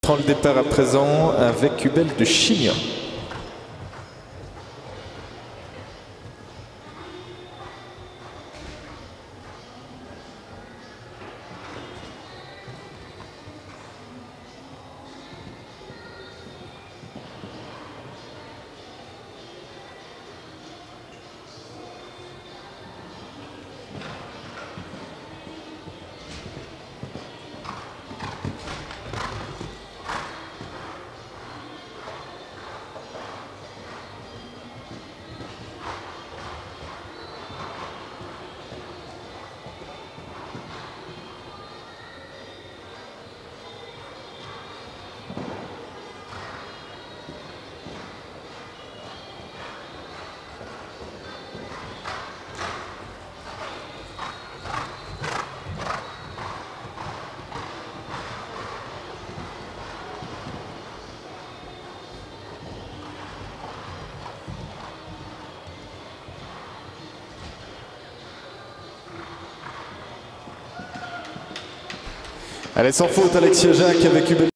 Prend le départ à présent avec Hubel de Chignon. Allez, sans faute, Alexia Jacques avec Hubel.